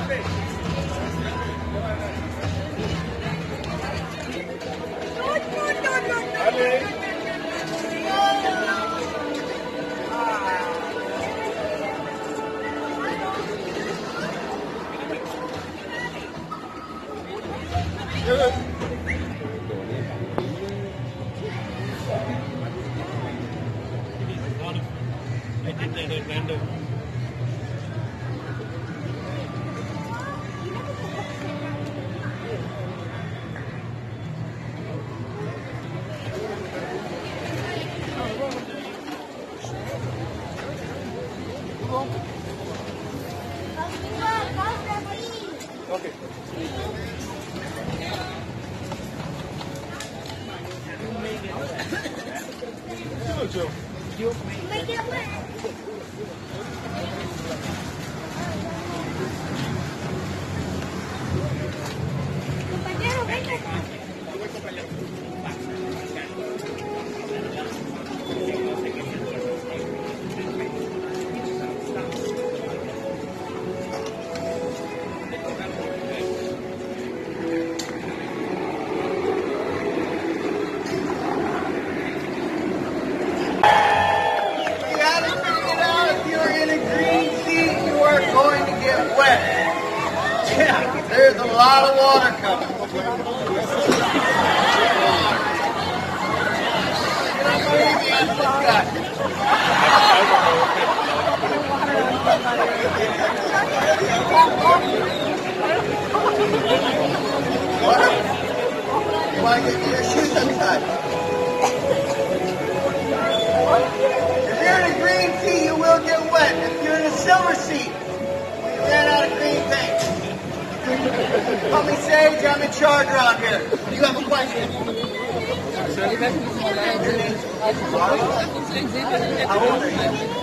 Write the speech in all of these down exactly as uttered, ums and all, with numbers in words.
Okay. Joe. Make it wet. Compañero, venga. Yeah, there's a lot of water coming. Water? You want to get your shoes untied? If you're in a green tee, you will get wet. If you're in a silver seat, we ran out of green paint. Call me Sage, I'm in charge around here. You have a question? How old are you?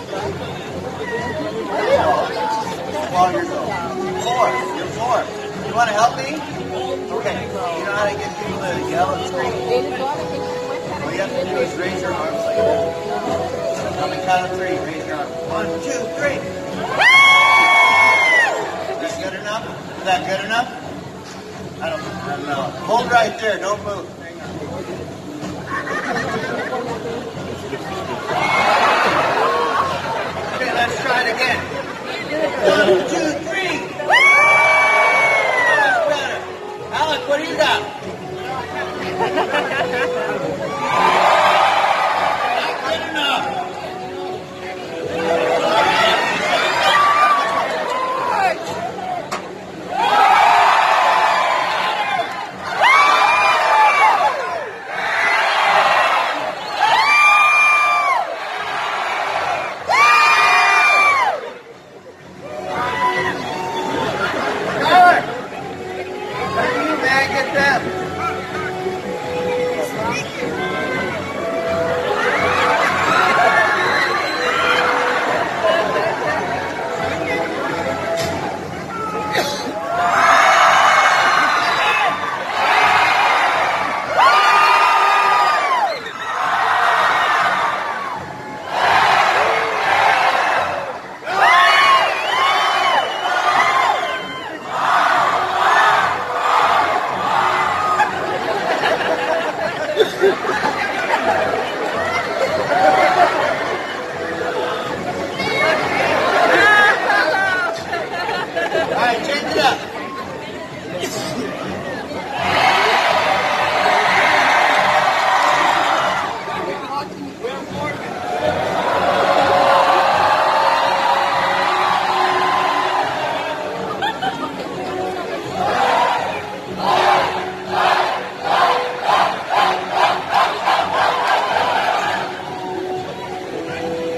Well, you're four. You're four. You want to help me? Okay. You know how to get people to yell and scream? All you have to do is raise your arms like that. On the count of three, raise your arms. One, two, three. Is that good enough? Is that good enough? I don't, I don't know. Hold right there. Don't move. Okay, let's try it again. One, two, three. That's better. Alec, what do you got? Not good enough.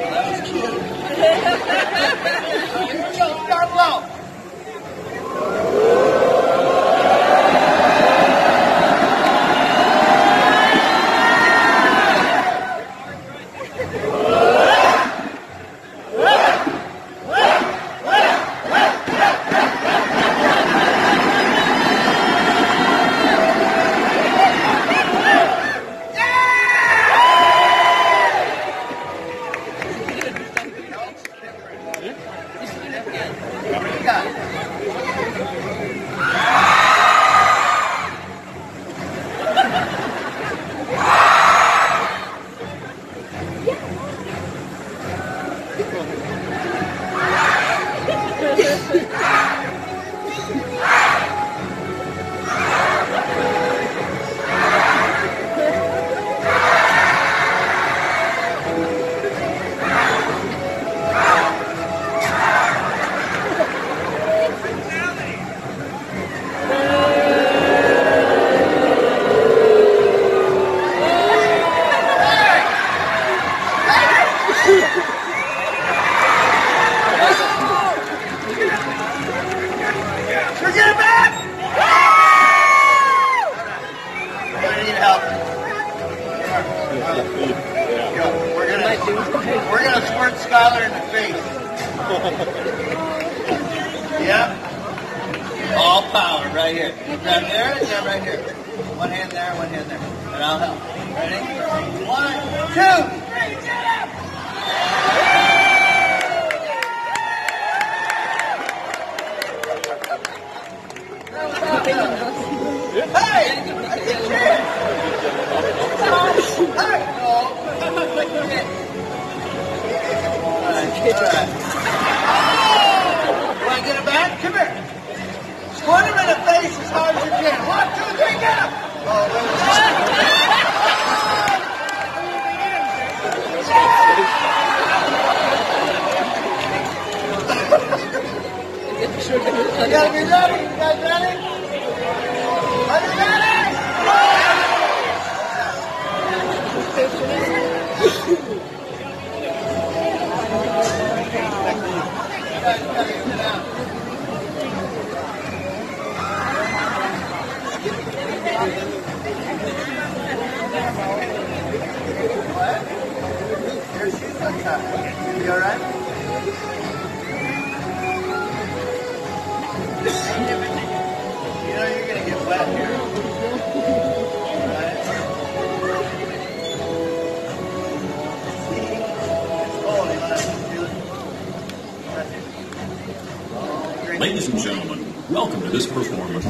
Start low. power right here. Grab there and grab right here. One hand there, one hand there. And I'll help. Ready? One, two, three, get up! Hey! I did cheer! Hey! Alright, alright. Want to get it back? Come here. Squirt him in the face as hard as you can. One, two, three, get him! Oh, wait You gotta be ready. You guys ready? Are you ready? What? Your shoes untied. You alright? You know you're gonna get wet here. Alright? See? It's cold. You wanna feel it? Ladies and gentlemen, welcome to this performance.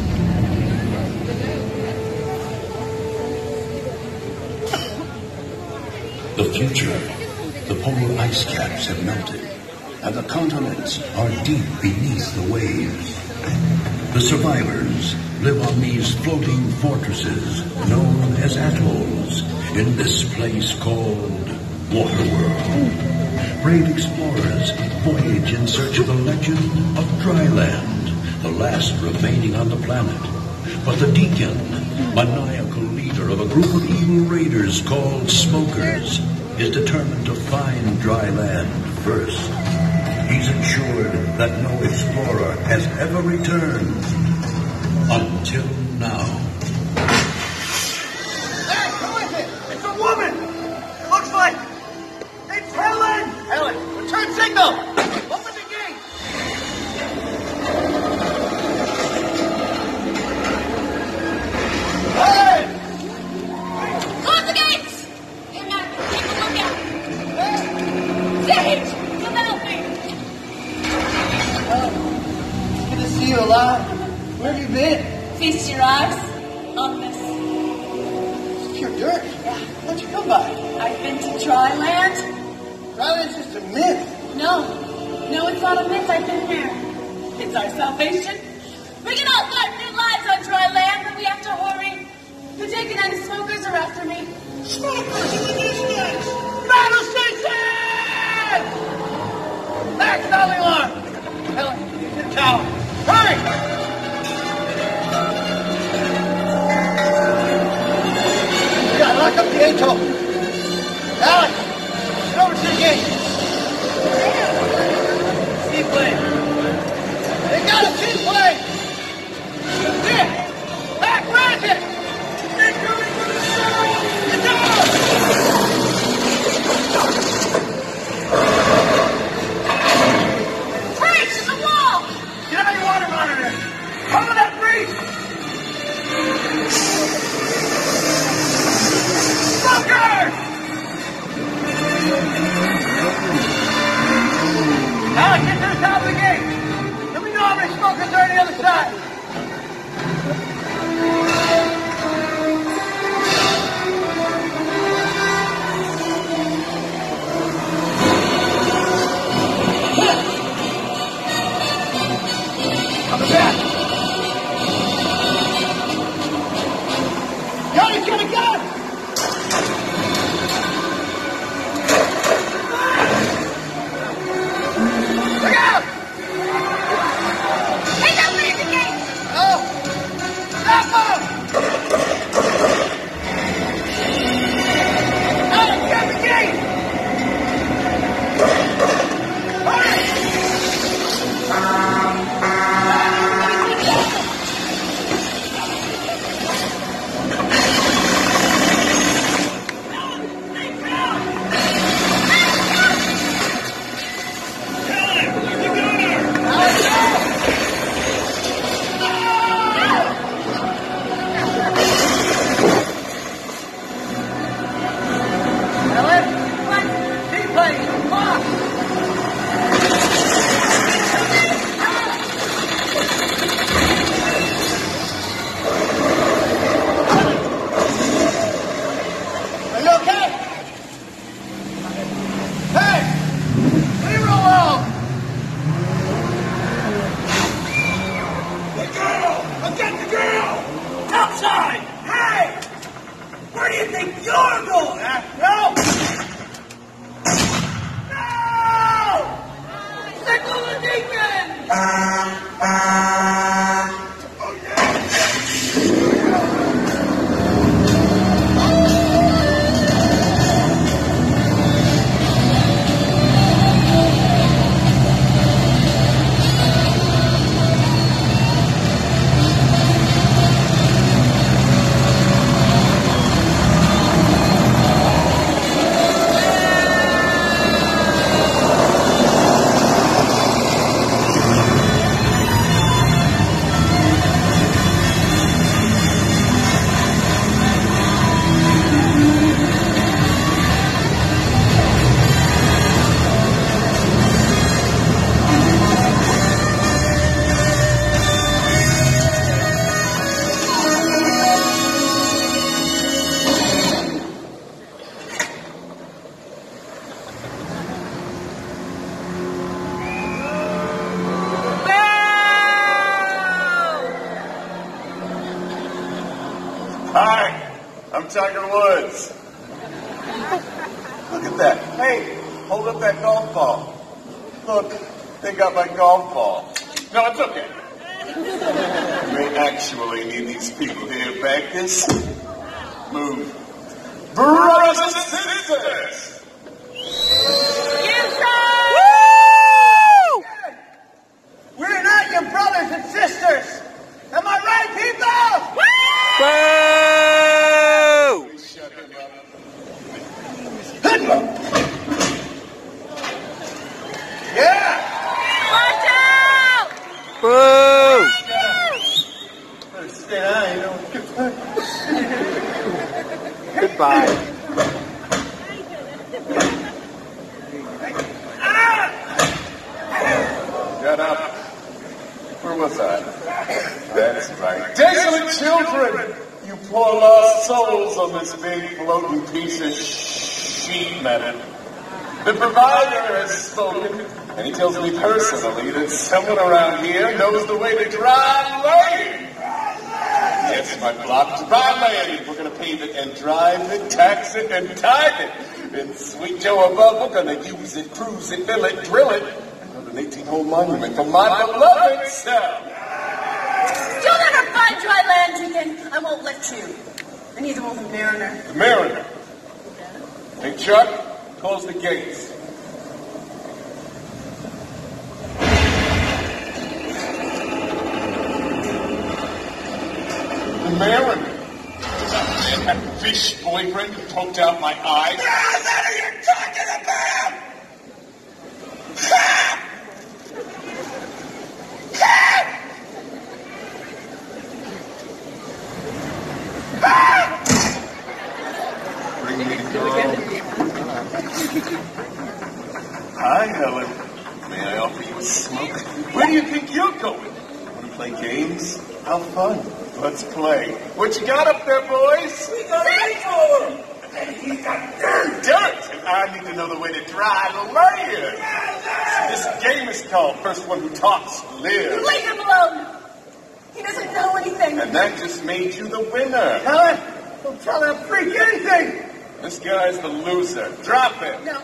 The future. The polar ice caps have melted, and the continents are deep beneath the waves. The survivors live on these floating fortresses known as atolls in this place called Waterworld. Brave explorers voyage in search of the legend of Dryland, the last remaining on the planet. But the Deacon, maniacal leader of a group of evil raiders called Smokers, is determined to find Dryland first. He's ensured that no explorer has ever returned until now. Hey, who is it? It's a woman! It looks like it's Helen! Helen, return signal! Open the gate! Hey! Close the gates! You're not keep a lookout. Sage! Come help me! Oh, it's good to see you alive. Where have you been? Feast your eyes on this. It's pure dirt. What'd you come by? I've been to Dryland. Dryland's just a myth. No. No, it's not a myth. I've been there. It's our salvation. We can all start new lives on Dryland, but we have to hurry. The Deacon and the Smokers are after me. Smokers in the distance! Battle station! That's not the alarm! Helen, get to the tower. Hurry! We gotta lock up the atoll. Alex, get over to the gate. Seaplane. They got a seaplane! Here! Back, Ratchet! They're coming for the shore! Get down! Breach in the wall! Get out of your water monitor! Cover that breach! Smokers! Alex, get to the top of the gate! Let me know how many smokers are on the other side! Coming back! Johnny's got a gun! Look out! Hey, don't leave the gate! Oh! outside! Hey! Where do you think you're going? Huh? No! No! Sickle the deacon! Hi, I'm Tiger Woods. Look at that. Hey, hold up that golf ball. Look, they got my golf ball. No, it's okay. We actually need these people to back this. Move. Brothers and sisters! We're not your brothers and sisters! Am I right, people? Shut him up. Yeah! Watch out! Boo! Stay down, you know. Goodbye. Shut up. Where was I? That's right. Desolate children! You poor lost souls on this big floating piece of sheet metal. The provider has spoken, and he tells me personally that someone around here knows the way to dry land. Yes, my block, dry land. We're going to pave it and drive it, tax it, and tithe it. And sweet Joe above, we're going to use it, cruise it, fill it, drill it. An eighteen-hole monument for my beloved self. You'll never find dry land, Deacon. I won't let you. And neither will the Mariner. The Mariner. Hey, Chuck, close the gates. The Mariner. Does that man have a fish boyfriend who poked out my eye? What are you talking about? Bring me the girl. Hi, Helen. May I offer you a smoke? Where do you think you're going? Want to play games? How fun. Let's play. What you got up there, boys? We got a for And he got dirt. Dirt! And I need to know the way to dry land. This game is called First One Who Talks Lives. Leave him alone. He doesn't know anything. And that just made you the winner. Helen, don't tell that freak anything. This guy's the loser. Drop it. No.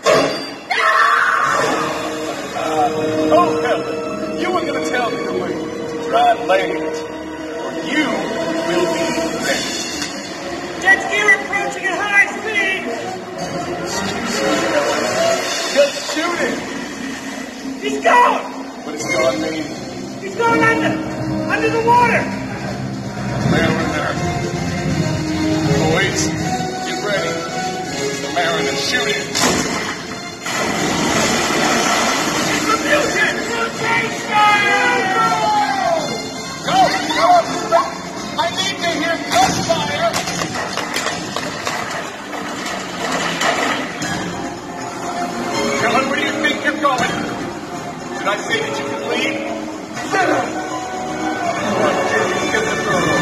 Oh, Helen, you were going to tell me the way to dry land. Or you will be next. Jet ski approaching at high speed. Just shoot it. He's gone. What does God mean? He's going under. Under the water. Mariner. Boys, get ready. The Mariner shooting. The music. Go, go. I need to hear gunfire. Helen, where do you think you're going? Did I say that you could leave? Sit down. Get the girl.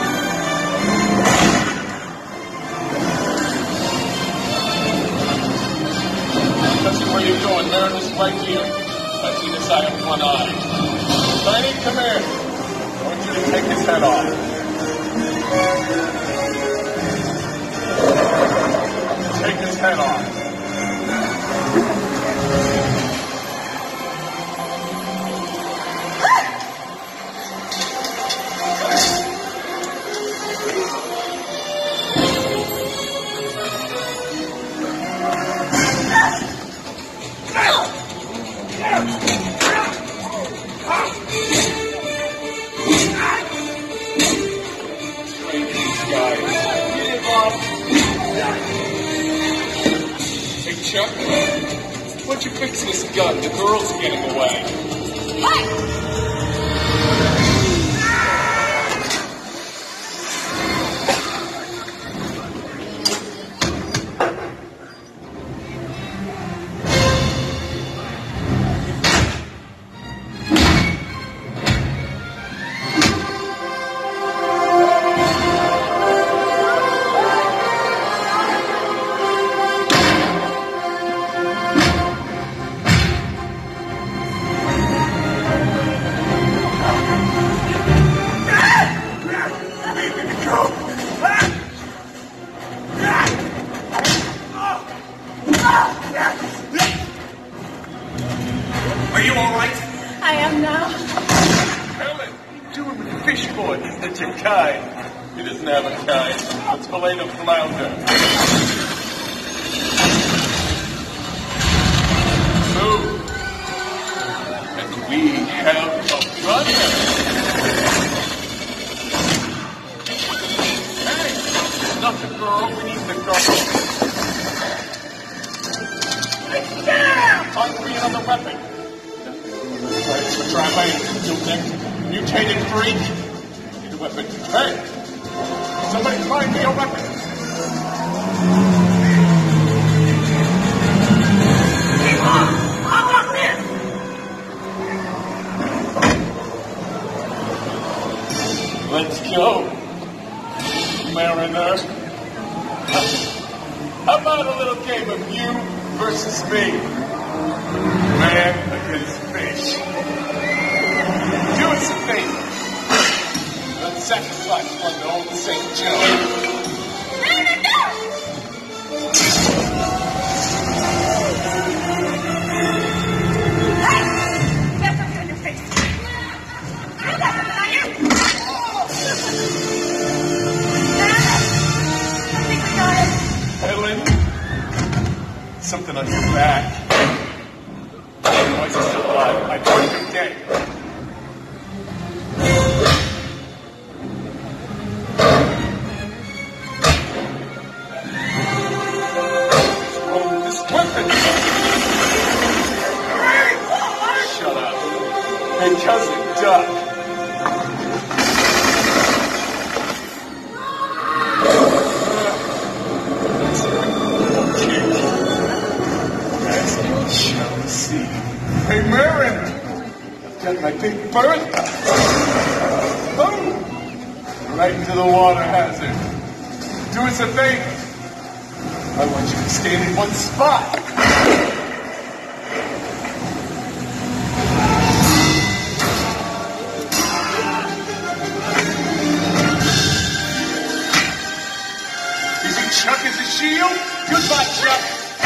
That's where you're going. Mariner's right here. I see this eye of one eye. Tiny, come here. I want you to take his head off. Take his head off. Hey, Chuck, why'd you fix this gun? The girl's getting away. Hey! Are you all right? I am now. Helen, do him with the fish boy. That's your kind. He doesn't have a kind. Let's fillet the flounder. Move. And we have a brother. Hey, not the girl. We need the girl. Time for another weapon. Let's try my filter. Mutated freak. Need a weapon. Hey! Somebody find me a weapon. Let's go, Mariner. How about a little game of you versus me? Man against fish. Do us a favor. Let's sacrifice one to old Saint Joe. Hey! Get something in your face. I got something on you. I think we got it. Helen, something on your back. Otherwise, he's still alive. I want him dead. Hold this weapon. Shut up. Hey, cousin Duck. Hey, Marin! I've got my big bird. Boom! Right into the water hazard. Do us a favor. I want you to stand in one spot. Using Chuck as a shield? Goodbye, Chuck.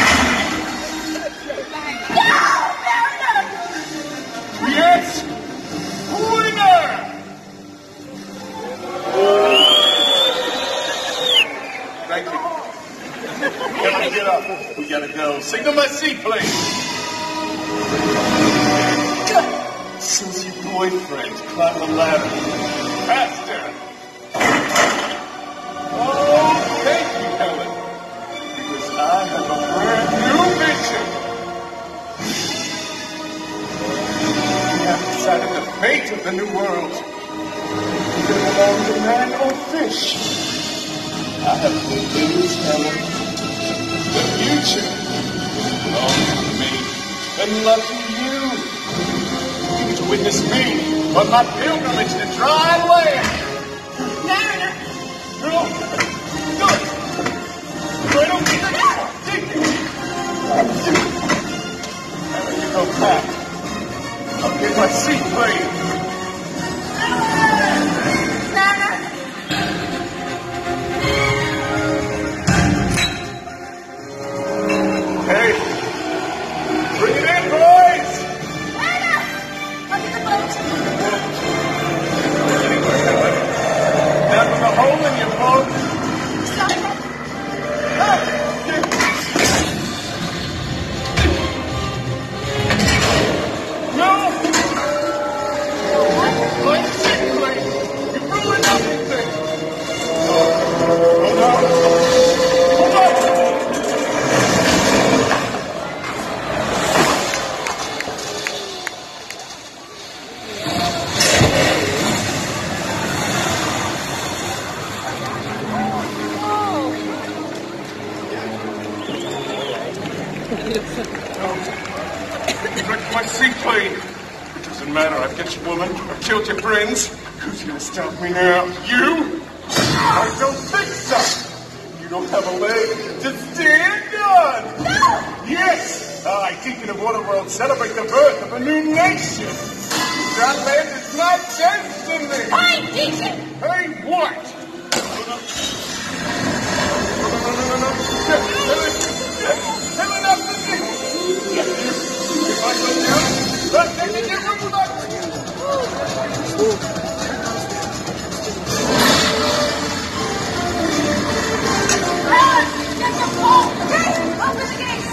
Yes! Winner! Thank you. Can I get up? We gotta go. Signal my seat, please. So's your boyfriend. Climb the ladder. Faster! Oh, thank you, Helen. Because I have a brand new mission. We have decided the fate of the new world. Is it belong to man or fish? I have good news, Helen. The future belongs to me, and lucky you. You get to witness me on my pilgrimage to dry land. Mariner! No, no, I don't think I can. There you go back. I'll get my seat, please. Mariner! clean. It doesn't matter. I've got your woman. I've killed your friends. Who's gonna stop me now? You? I don't think so. You don't have a leg to stand on. No! Yes! I, Deacon of Waterworld, celebrate the birth of a new nation. That land is not destiny. Fine, Deacon! Hey, what? No, no, no, no, no. Tell enough to me. If I go down, let's take the different blood. Get the ball! Yes! Open the gates!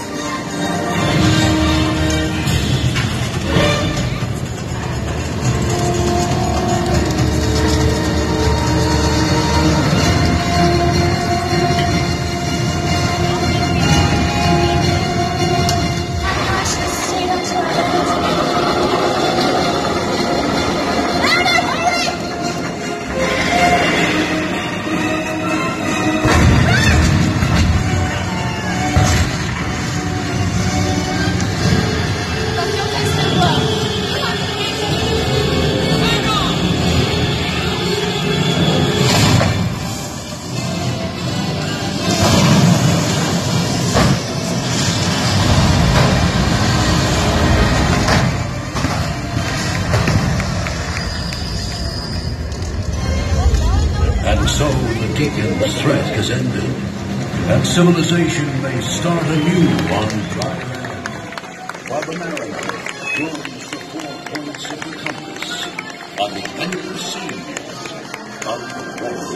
And so the Deacon's threat has ended, and civilization may start anew on dry land, while the mariner joins the four points of the compass on the endless seas of the world.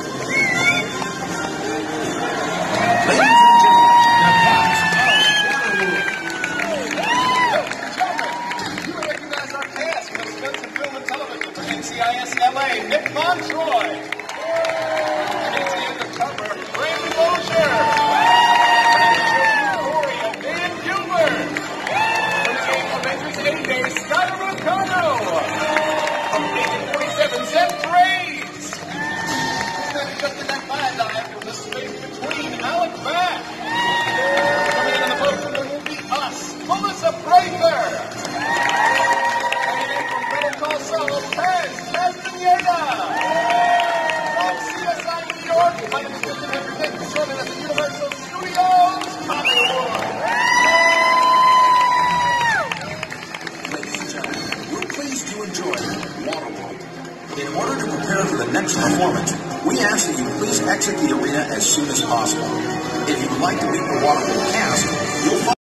Ladies and You recognize our cast from Stunts and Film and Television for N C I S L A, Nick Montroy. N C Undercover, Randy Mosher. Corey and Dan Gilbert. From the Avengers A-Day, Skyler Rocano. From Agent forty-seven, Seth Graves. Standing just in that fire dive from the space between, Alec Mack. Coming in on the boat from the movie Us, Melissa Prather. Coming in from Better Call Saul, Paz Castaneda. From C S I New York, playing the Christian Henry serving at the Universal Studios, Hollywood. Ladies and gentlemen, we're pleased you enjoyed Waterworld. In order to prepare for the next performance, we ask that you please exit the arena as soon as possible. If you would like to meet the Waterworld cast, you'll find